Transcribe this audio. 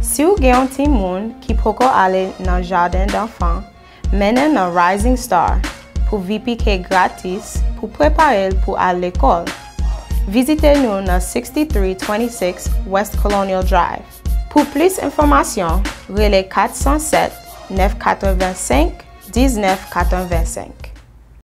Si ou gen yon ti moun ki poko ale nan jardin d'enfant, menen nan Rising Star pou VPK gratis pou prepare l pou al l'ekol. Visite nou nan 6326 West Colonial Drive. Pour plus d'informations, relais 407 985 1985.